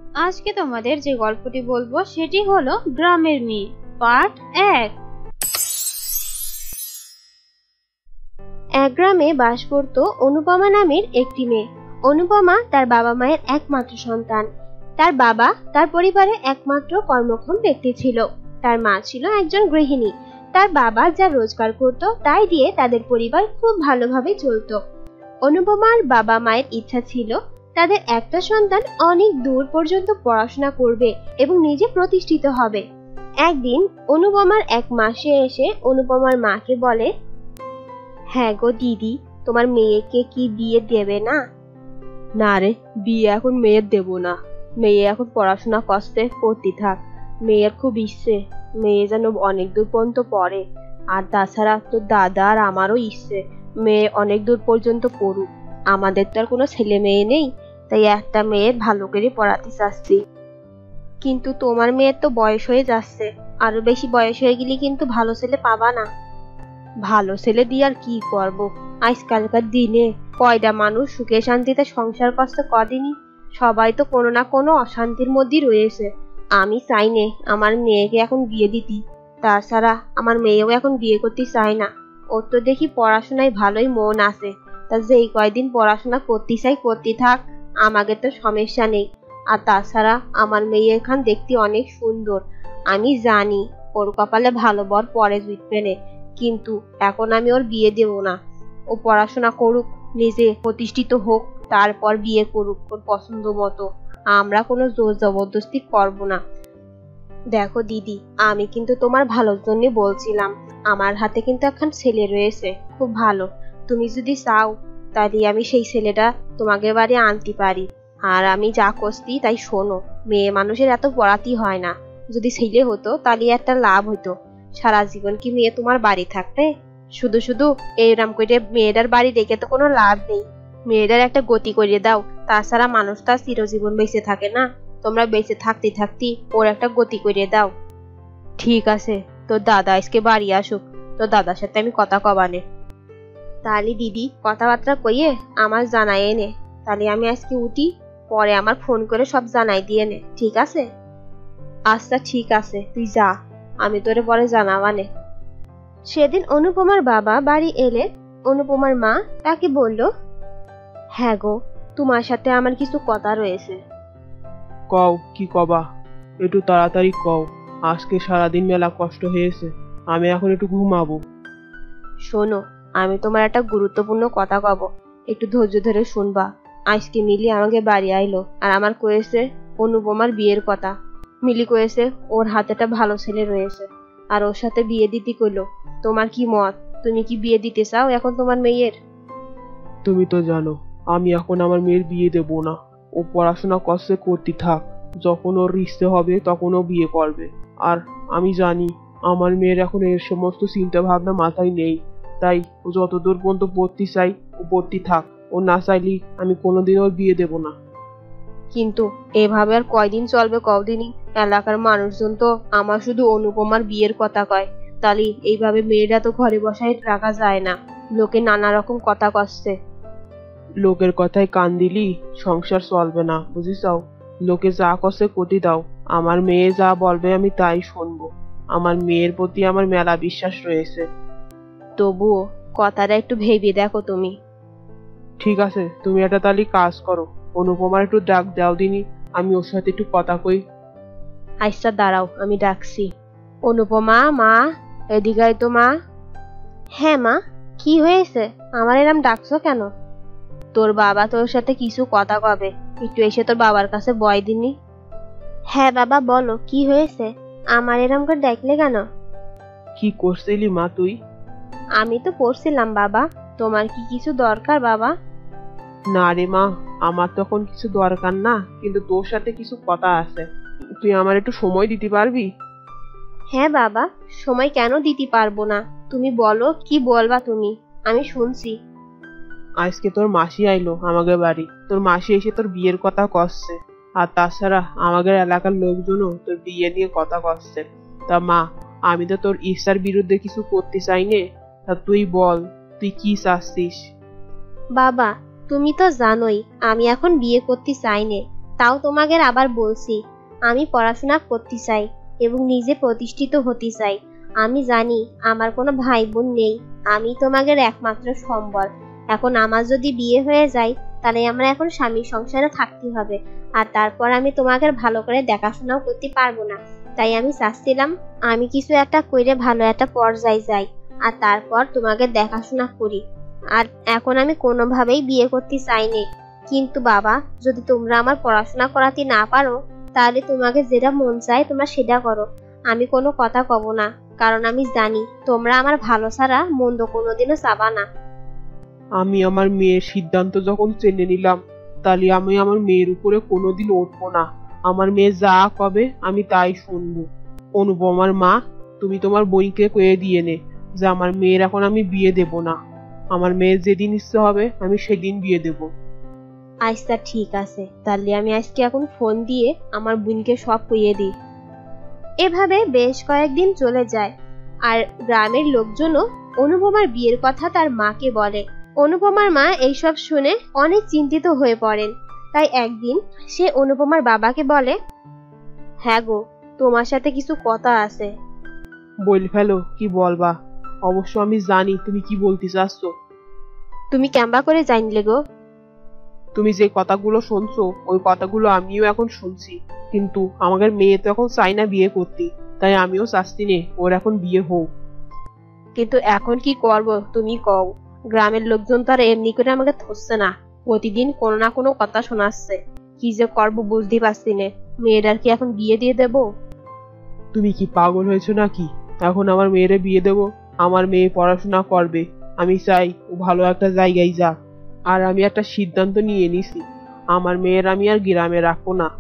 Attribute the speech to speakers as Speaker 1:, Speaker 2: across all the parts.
Speaker 1: আজকে তোমাদের যে গল্পটি বলবো সেটি হলো গ্রামের মেয়ে পার্ট 1। এক গ্রামে বাস করত অনুপমা নামের একটি মেয়ে। অনুপমা তার বাবা মায়ের একমাত্র সন্তান। তার বাবা তার পরিবারের একমাত্র কর্মক্ষম ব্যক্তি ছিল। তার মা ছিল একজন গৃহিণী। তার বাবা যা রোজগার করত তাই দিয়ে তাদের পরিবার খুব ভালোভাবে চলত। অনুপমার বাবা মায়ের ইচ্ছা ছিল তাদের একটা সন্তান অনেক দূর পর্যন্ত পড়াশোনা করবে এবং নিজে প্রতিষ্ঠিত হবে। একদিন অনুপমার এক মাসে এসে অনুপমার মাকে বলে, হ্যাঁ গো দিদি, তোমার মেয়েকে কি বিয়ে দেবে না?
Speaker 2: না রে, বিয়ে এখন মেয়ের দেব না। মেয়ে এখন পড়াশোনা করতে থাক। মেয়ের খুব ইচ্ছে মেয়ে যেন অনেক দূর পর্যন্ত পড়ে। আর তাছাড়া তোর দাদা আর আমারও ইচ্ছে মেয়ে অনেক দূর পর্যন্ত পড়ুক। আমাদের তো আর কোনো ছেলে মেয়ে নেই, তাই একটা মেয়ের ভালো করে পড়াতে চাচ্ছি।
Speaker 1: কিন্তু তোমার মেয়ের তো বয়স হয়ে যাচ্ছে, আরো বেশি বয়স হয়ে গেলে কিন্তু ভালো ছেলে পাবা না।
Speaker 2: ভালো ছেলে দিয়ে আর কি করব? আজকালকার দিনে কয়টা মানুষ সুখে শান্তিতে সংসার করছে কদিনই? সবাই তো কোনো না কোনো অশান্তির মধ্যেই রয়েছে। আমি চাই নে আমার মেয়েকে এখন বিয়ে দিতি। তাছাড়া আমার মেয়েও এখন বিয়ে করতে চায় না। ওর তো দেখি পড়াশোনায় ভালোই মন আছে। তা যেই কয়দিন পড়াশোনা করতে চাই করতে থাক, আমাকে তো সমস্যা নেই। আর তাছাড়া আমার মেয়ে এখান দেখতে অনেক সুন্দর। আমি জানি ওর কপালে ভালো বর পরে জুটবে না, কিন্তু এখন আমি ওর বিয়ে দেব না। ও পড়াশোনা করুক, নিজে প্রতিষ্ঠিত হোক, তারপর বিয়ে করুক ওর পছন্দ মতো। আমরা কোনো জোর জবরদস্তি করব না। দেখো দিদি, আমি কিন্তু তোমার ভালোর জন্য বলছিলাম। আমার হাতে কিন্তু এখন ছেলে রয়েছে, খুব ভালো। তুমি যদি চাও তাহলে আমি সেই ছেলেটা তোমাকে বাড়ি আনতে পারি। আর আমি যা করছি তাই শোনো, মেয়ে মানুষের এত পড়াতে হয় না। যদি ছেলে হতো তাহলে একটা লাভ হতো। সারা জীবন কি মেয়ে তোমার বাড়ি থাকবে? শুধু শুধু এইরকম করে মেয়েটার বাড়ি রেখে তো কোনো লাভ নেই। মেয়েটার একটা গতি করে দাও। তাছাড়া মানুষ তো চিরজীবন বেঁচে থাকে না। তোমরা বেঁচে থাকতে থাকতে ওর একটা গতি করে দাও। ঠিক আছে, তোর দাদা আজকে বাড়ি আসুক, তোর দাদার সাথে আমি কথা কবানে। তাহলে দিদি কথাবার্তা কইয়ে আমার জানাই নে। তাহলে আমি আজকে উঠি, পরে আমার ফোন করে সব জানাই দিয়ে নে, ঠিক আছে? আচ্ছা ঠিক আছে, তুই যা, আমি তোরে পরে জানাবানে। সেদিন অনুপমার বাবা বাড়ি এলে অনুপমার মা তাকে বলল, হ্যাঁ গো, তোমার সাথে আমার কিছু কথা রয়েছে।
Speaker 3: কও, কি কবা? একটু তাড়াতাড়ি কও। আজকে সারাদিন মেলা কষ্ট হয়েছে, আমি এখন একটু ঘুমাবো।
Speaker 2: শোনো, আমি তোমার একটা গুরুত্বপূর্ণ কথা কব, একটু ধৈর্য ধরে শুনবা। আজকে মিলি আমাকে বাড়ি আইলো আর আমার কয়েছে অনুপমার বিয়ের কথা। মিলি কয়েছে ওর হাতে একটা ভালো ছেলে রয়েছে আর ওর সাথে বিয়ে দিতে কইলো। তোমার কি মত? তুমি কি বিয়ে দিতে চাও এখন তোমার মেয়ের?
Speaker 3: তুমি তো জানো আমি এখন আমার মেয়ের বিয়ে দেব না। ও পড়াশোনা করতে থাক, যখন ওর ইচ্ছে হবে তখন ও বিয়ে করবে। আর আমি জানি আমার মেয়ের এখন এর সমস্ত চিন্তা ভাবনা মাথায় নেই। তাই ও যতদূর পর্যন্ত পড়তে চাই ও পড়তে থাক। ও না চাইলে আমি কোনোদিন ওর বিয়ে দেব না।
Speaker 2: কিন্তু এভাবে আর কয়দিন চলবে কদিনই? এলাকার মানুষজন তো আমার শুধু অনুপমার বিয়ের কথা কয়। তাহলে এইভাবে মেয়েরা তো ঘরে বসায় রাখা যায় না, লোকে নানা রকম কথা কচ্ছে।
Speaker 3: লোকের কথায় কান দিলি সংসার চলবে না, বুঝিসাও? লোকে যা করছে করতে দাও। আমার মেয়ে যা বলবে আমি তাই শুনবো। আমার মেয়ের প্রতি আমার মেলা বিশ্বাস রয়েছে।
Speaker 2: তবুও কথাটা একটু ভেবে দেখো তুমি।
Speaker 3: ঠিক আছে, তুমি একটা তাহলে কাজ করো, অনুপমার একটু ডাক দাও দিনি, আমি ওর সাথে একটু কথা কই।
Speaker 2: আচ্ছা দাঁড়াও, আমি ডাকছি। অনুপমা, মা, এদিকে আয় তো মা। হ্যাঁ মা, কি হয়েছে? আমার এরম ডাকছো কেন? তোর বাবা তোর সাথে কিছু কথা কবে, একটু এসে তোর বাবার কাছে বয় দিনি। হ্যাঁ বাবা বলো, কি হয়েছে? আমার এরম করে ডাকলে কেন?
Speaker 3: কি করছিলি মা তুই?
Speaker 2: আমি তো পড়ছিলাম বাবা। তোমার কি কিছু দরকার বাবা?
Speaker 3: না রে মা, আমার তখন কিছু দরকার না, কিন্তু তোর সাথে কিছু কথা আছে। তুই আমার একটু সময় দিতে পারবি?
Speaker 2: হ্যাঁ বাবা, সময় কেন দিতে পারবো না? তুমি বলো, কি বলবা তুমি, আমি শুনছি।
Speaker 3: আজকে তোর মাসি আইলো আমাদের বাড়ি। তোর মাসি এসে তোর বিয়ের কথা কচ্ছে। আর তাছাড়া আমাদের এলাকার লোকজনও তোর বিয়ে নিয়ে কথা কচ্ছে। তা মা, আমি তো তোর ইচ্ছার বিরুদ্ধে কিছু করতে চাই নে। তা তুই বল, তুই কি চাচ্ছিস?
Speaker 2: বাবা, তুমি তো জানোই আমি এখন বিয়ে করতে চাই নে।
Speaker 1: তাও তোমাকে আবার বলছি, আমি পড়াশোনা করতে চাই এবং নিজে প্রতিষ্ঠিত হতে চাই। আমি জানি আমার কোনো ভাই বোন নেই, আমি তোমাদের একমাত্র সম্বল। এখন আমার যদি বিয়ে হয়ে যায়, তাহলে আমরা এখন স্বামীর সংসারে থাকতে হবে, আর তারপর আমি তোমাকে ভালো করে দেখাশোনাও করতে পারবো না। তাই আমি চাচ্ছিলাম আমি কিছু একটা করে ভালো একটা পর্যায়ে যাই, আর তারপর তোমাকে দেখাশোনা করি। আর এখন আমি কোনোভাবেই বিয়ে করতে চাইনি। কিন্তু বাবা, যদি তোমরা আমার পড়াশোনা করাতে না পারো, তাহলে তোমাকে যেটা মন চায় তোমরা সেটা করো, আমি কোনো কথা কব না। কারণ আমি জানি তোমরা আমার ভালো ছাড়া মন্দ কোনোদিনও চাবা না।
Speaker 3: আমি আমার মেয়ের সিদ্ধান্ত যখন চেনে নিলাম, তাহলে আমি আমার মেয়ের উপরে কোনোদিন উঠবো না। আমার মেয়ে যা কবে আমি তাই শুনবো। অনুপমার মা, তুমি তোমার বোনকে কয়ে দিয়ে নে যে আমার মেয়ের এখন আমি বিয়ে দেব না। আমার মেয়ের যেদিন ইচ্ছে হবে আমি সেদিন বিয়ে দেব।
Speaker 2: আচ্ছা ঠিক আছে, তাহলে আমি আজকে এখন ফোন দিয়ে আমার বোনকে সব কইয়ে দিই।
Speaker 1: এভাবে বেশ কয়েকদিন চলে যায়, আর গ্রামের লোকজনও অনুপমার বিয়ের কথা তার মাকে বলে। অনুপমার মা এইসব শুনে অনেক চিন্তিত হয়ে পড়েন। তাই একদিন সে অনুপমার বাবাকে বলে,
Speaker 2: হ্যাঁ গো, তোমার সাথে কিছু কথা আছে।
Speaker 3: বল ফেলো, কি বলবা? অবশ্য আমি জানি তুমি কি বলতে চাচ্ছ।
Speaker 2: তুমি কেমবা করে জানলে গো?
Speaker 3: তুমি যে কথাগুলো শুনছো ওই কথাগুলো আমিও এখন শুনছি, কিন্তু আমাদের মেয়ে তো এখন চাই না বিয়ে করতে, তাই আমিও চাচ্ছি নে ওর এখন বিয়ে হোক।
Speaker 2: কিন্তু এখন কি করব তুমি কও? গ্রামের লোকজন তো আর এমনি করে আমাকে ধরছে না, প্রতিদিন কোনো না কোনো কথা শোনাচ্ছে। কি যে করবো বুঝতে পারছি না। মেয়েটার কি এখন বিয়ে দিয়ে দেব?
Speaker 3: তুমি কি পাগল হয়েছো নাকি? এখন আমার মেয়েরে বিয়ে দেব? আমার মেয়ে পড়াশোনা করবে, আমি চাই ও ভালো একটা জায়গায় যাক। আর আমি একটা সিদ্ধান্ত নিয়ে নিছি, আমার মেয়ের আমি আর গ্রামে রাখবো না।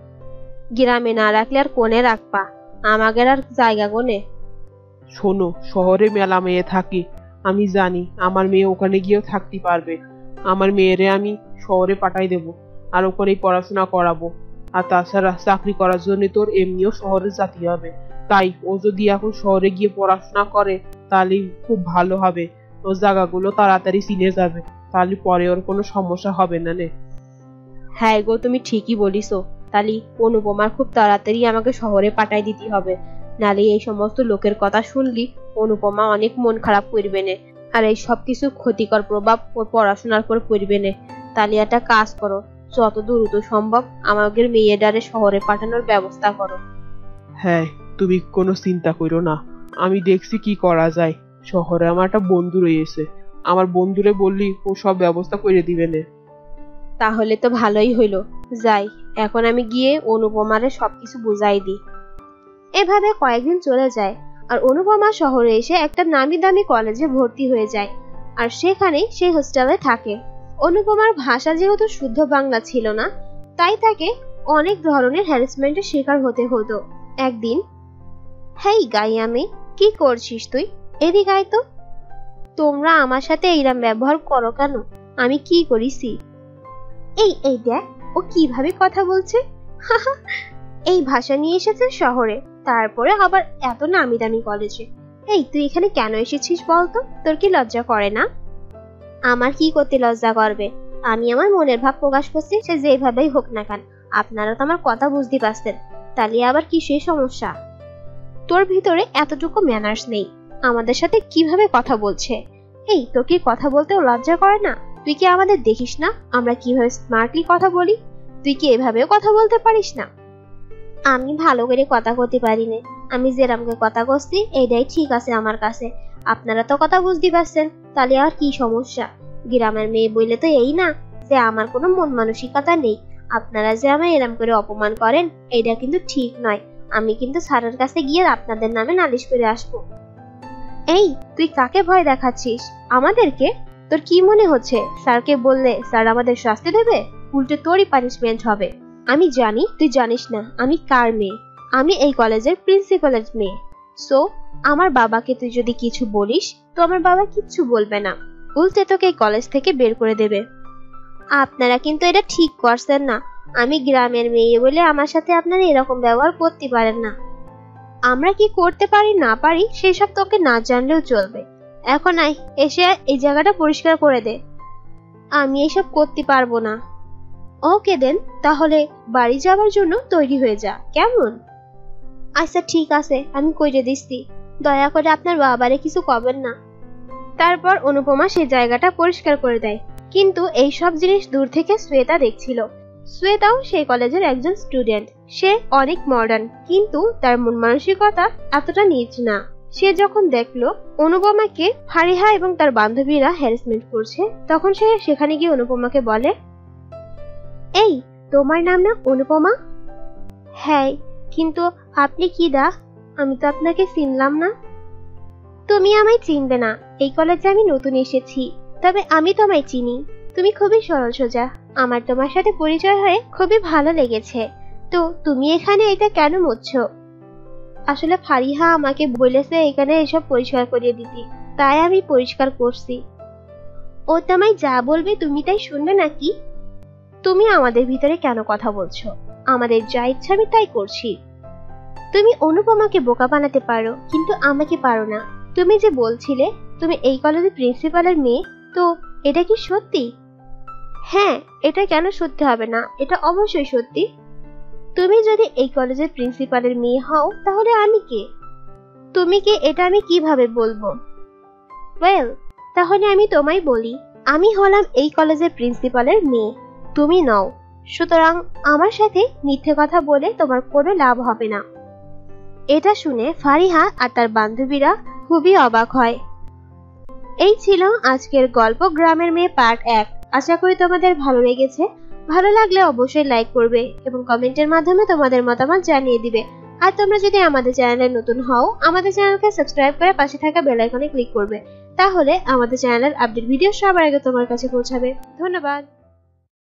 Speaker 2: গ্রামে না রাখলে আর কোনে রাখবা? আমাদের আর জায়গা কোনে?
Speaker 3: শোনো, শহরে মেলা মেয়ে থাকে, আমি জানি আমার মেয়ে ওখানে গিয়েও থাকতে পারবে। আমার মেয়েরে আমি শহরে পাঠাই দেব, আর ওখানেই পড়াশোনা করাবো। আর তাছাড়া চাকরি করার জন্য তোর এমনিও শহরে যেতে হবে। তাই ও যদি এখন শহরে গিয়ে পড়াশোনা করে তাহলে খুব ভালো হবে। ও জায়গাগুলো তাড়াতাড়ি চিনে যাবে, তাহলে পরে ওর কোনো সমস্যা হবে না নে।
Speaker 2: হ্যাঁ গো, তুমি ঠিকই বলিছো। তাহলে অনুপমার খুব তাড়াতাড়ি আমাকে শহরে পাঠাই দিতে হবে, নালে এই সমস্ত লোকের কথা শুনলি অনুপমা অনেক মন খারাপ করবে না, আর এই সব কিছু ক্ষতিকর প্রভাব ওর পড়াশোনার উপর পড়বে না। তাহলে একটা কাজ করো, যত দ্রুত সম্ভব আমাদের মেয়েটারে শহরে পাঠানোর ব্যবস্থা করো।
Speaker 3: হ্যাঁ, তুমি কোনো চিন্তা করো না, আমি দেখছি কি করা যায়। শহরে আমার একটা বন্ধু রয়েছে, আমার বন্ধুরে বললি ও সব ব্যবস্থা করে দিবে না।
Speaker 2: তাহলে তো ভালোই হইলো। যাই, এখন আমি গিয়ে অনুপমারে সবকিছু বুঝাই দিই।
Speaker 1: এভাবে কয়েকদিন চলে যায়, আর অনুপমা শহরে এসে একটা নামি দামি কলেজে ভর্তি হয়ে যায়, আর সেখানেই সেই হোস্টেলে থাকে। অনুপমার ভাষা যেহেতু শুদ্ধ বাংলা ছিল না, তাই তাকে অনেক ধরনের হ্যারাসমেন্টের শিকার হতে হতো। একদিন, হেই গাইয়ামি, কি করছিস তুই? এদিকে আয় তো। তোমরা আমার সাথে এইরকম ব্যবহার করো কেন? আমি কি করেছি? এই এই দেখ, ও কিভাবে কথা বলছে। এই ভাষা নিয়ে এসেছে শহরে, তারপরে আবার এত নামি দামি কলেজে। এই তুই এখানে কেন এসেছিস বলতো? তোর কি লজ্জা করে না? আমার কি করতে লজ্জা করবে? আমি আমার মনের ভাব প্রকাশ করছি, সে যেভাবেই হোক না কেন। আপনারা তো আমার কথা বুঝতে পারছেন, তাহলে আবার কিসের সমস্যা? তোর ভিতরে এতটুকু ম্যানার্স নেই, আমাদের সাথে কিভাবে কথা বলছে। এই, তোর কি কথা বলতেও লজ্জা করে না? তুই কি আমাদের দেখিস না আমরা কিভাবে স্মার্টলি কথা বলি? তুই কি এভাবেও কথা বলতে পারিস না? আমি ভালো করে কথা বলতে পারি না, আমি যেরকম কথা করছি এইটাই ঠিক আছে আমার কাছে। আপনারা তো কথা বুঝতে পারছেন, তাহলে আর কি সমস্যা? গ্রামের মেয়ে বললে তো এই না যে আমার কোনো মন মানসিকতা নেই। আপনারা যে আমায় এরম করে অপমান করেন, এইটা কিন্তু ঠিক নয়। আমি কিন্তু স্যারের কাছে গিয়ে আপনাদের নামে নালিশ করে আসবো। এই, তুই কাকে ভয় দেখাচ্ছিস? আমাদেরকে? তোর কি মনে হচ্ছে স্যারকে বললে স্যার আমাদের শাস্তি দেবে? উল্টে তোরই পানিশমেন্ট হবে। আমি জানি তুই জানিস না আমি কার মেয়ে। আমি এই কলেজের প্রিন্সিপালের মেয়ে। সো আমার বাবাকে তুই যদি কিছু বলিস তো আমার বাবা কিচ্ছু বলবে না, উল্টে তোকে এই কলেজ থেকে বের করে দেবে। আপনারা কিন্তু এটা ঠিক করছেন না। আমি গ্রামের মেয়ে বলে আমার সাথে আপনারা এরকম ব্যবহার করতে পারেন না। আমরা কি করতে পারি না পারি সেসব তোকে না জানলেও চলবে। এখন আয়, এসে এই জায়গাটা পরিষ্কার করে দে। আমি এসব করতে পারবো না। ওকে দেন, তাহলে বাড়ি যাওয়ার জন্য তৈরি হয়ে যা, কেমন? আচ্ছা ঠিক আছে, আমি কইরে দিচ্ছি। দয়া করে আপনার বাবারে কিছু কবেন না। তারপর অনুপমা সেই জায়গাটা পরিষ্কার করে দেয়। কিন্তু এই সব জিনিস দূর থেকে শ্বেতা দেখছিল। শ্বেতাও সেই কলেজের একজন স্টুডেন্ট। সে অনেক মডার্ন, কিন্তু তার মন মানসিকতা এতটা নিচ না। সে যখন দেখলো অনুপমাকে ফারিহা এবং তার বান্ধবীরা হ্যারাসমেন্ট করছে, তখন সে সেখানে গিয়ে অনুপমাকে বলে, এই তোমার নাম না অনুপমা? হ্যাঁ, কিন্তু আপনি কি দা? আমি তো আপনাকে চিনলাম না। তুমি আমায় চিনবে না, এই কলেজে আমি নতুন এসেছি, তবে আমি তোমায় চিনি। তুমি খুবই সরল সোজা। আমার তোমার সাথে পরিচয় হয়ে খুবই ভালো লেগেছে। তো তুমি এখানে এটা কেন মুছছো? আসলে ফারিহা আমাকে বলেছে এখানে এসব পরিষ্কার করিয়ে দিতে, তাই আমি পরিষ্কার করছি। ও তোমায় যা বলবে তুমি তাই শুনবে নাকি? তুমি আমাদের ভিতরে কেন কথা বলছো? আমাদের যা ইচ্ছা আমি তাই করছি। তুমি অনুপমাকে বোকা বানাতে পারো, কিন্তু আমাকে পারো না। তুমি যে বলছিলে তুমি এই কলেজের প্রিন্সিপালের মেয়ে, তো এটা কি সত্যি? হ্যাঁ, এটা কেন সত্যি হবে না? এটা অবশ্যই সত্যি। তুমি যদি এই কলেজের প্রিন্সিপালের মেয়ে হও, তাহলে আমি কে? তুমি কে এটা আমি কিভাবে বলবো? ওয়েল, তাহলে আমি তোমায় বলি, আমি হলাম এই কলেজের প্রিন্সিপালের মেয়ে, তুমি নও। সুতরাং আমার সাথে মিথ্যে কথা বলে তোমার কোনো লাভ হবে না। এটা শুনে ফারিহা আর তার বান্ধবীরা খুবই অবাক হয়। এই ছিল আজকের গল্প গ্রামের মেয়ে পার্ট 1। আশা করি তোমাদের ভালো লেগেছে। ভালো লাগলে অবশ্যই লাইক করবে এবং কমেন্টের মাধ্যমে তোমাদের মতামত জানিয়ে দিবে। আর তোমরা যদি আমাদের চ্যানেলে নতুন হও, আমাদের চ্যানেলকে সাবস্ক্রাইব করে পাশে থাকা বেল আইকনে ক্লিক করবে। তাহলে আমাদের চ্যানেলের আপডেট ভিডিও সবার আগে তোমার কাছে পৌঁছাবে। ধন্যবাদ।